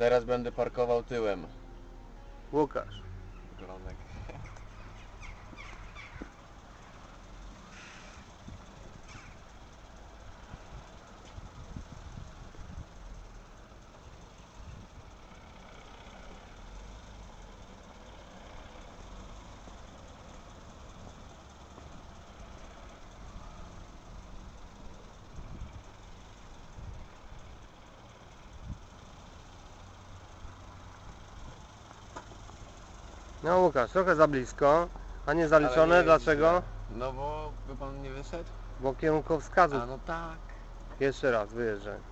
Teraz będę parkował tyłem. Łukasz. Gronek. No Łukasz, trochę za blisko, a nie zaliczone. Ale nie Dlaczego? źle. No bo by pan nie wyszedł? Bo kierunkowskazów. A no tak. Jeszcze raz, wyjeżdżaj.